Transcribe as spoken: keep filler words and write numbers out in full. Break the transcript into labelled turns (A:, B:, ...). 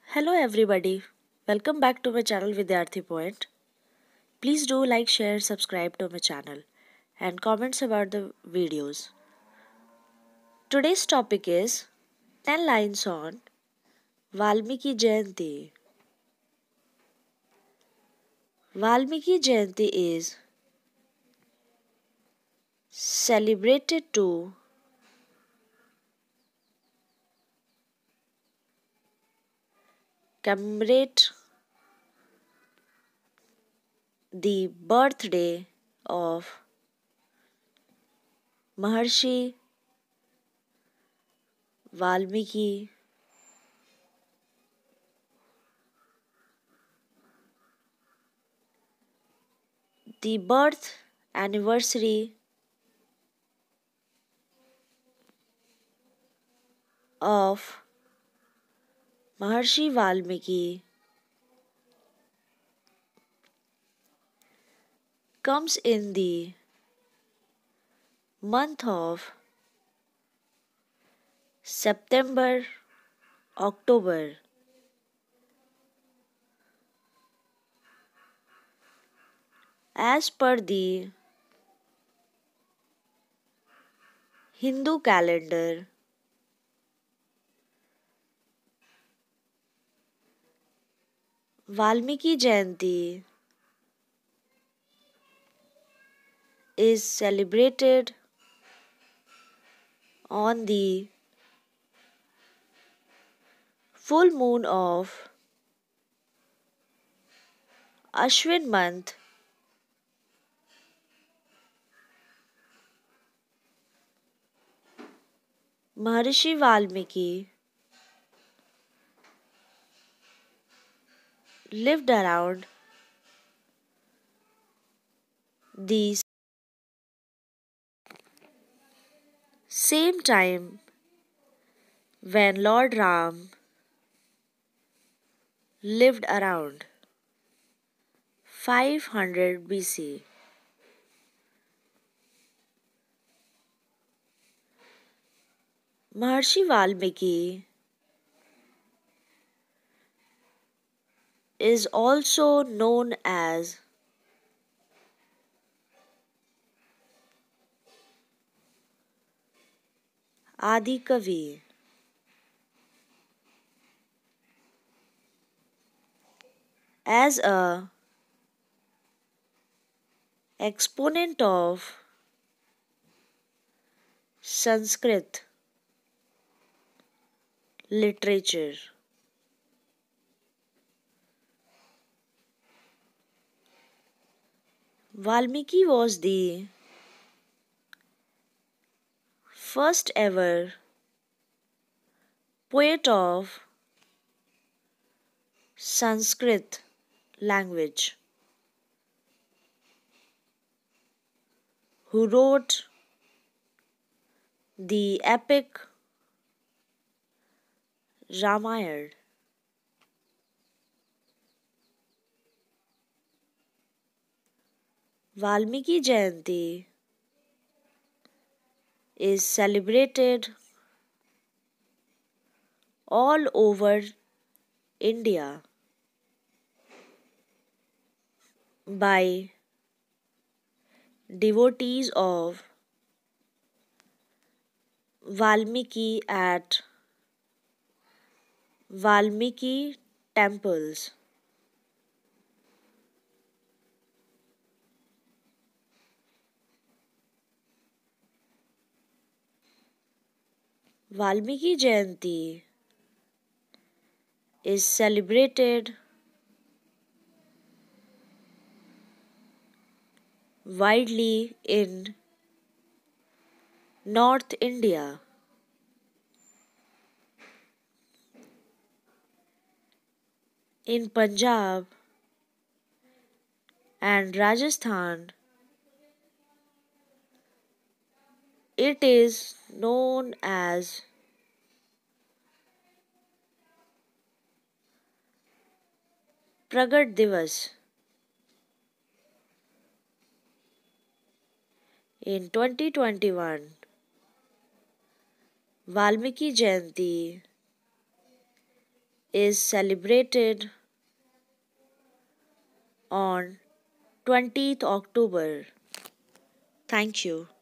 A: Hello everybody. Welcome back to my channel Vidyarthi Point. Please do like, share, subscribe to my channel and comments about the videos. Today's topic is ten lines on Valmiki Jayanti. Valmiki Jayanti is celebrated to commemorate the birthday of Maharshi Valmiki, the birth anniversary of Maharshi Valmiki comes in the month of September, October. As per the Hindu calendar, Valmiki Jayanti is celebrated on the full moon of Ashwin month, Maharishi Valmiki lived around the same time when Lord Ram lived around five hundred B C. Maharshi Valmiki is also known as Adi Kavi. As a exponent of Sanskrit literature, Valmiki was the first ever poet of Sanskrit language who wrote the epic Ramayana. Valmiki Jayanti is celebrated all over India by devotees of Valmiki at Valmiki temples. Valmiki Jayanti is celebrated widely in North India. In Punjab and Rajasthan, it is known as Pragat Divas. In twenty twenty-one, Valmiki Jayanti is celebrated on twentieth October. Thank you.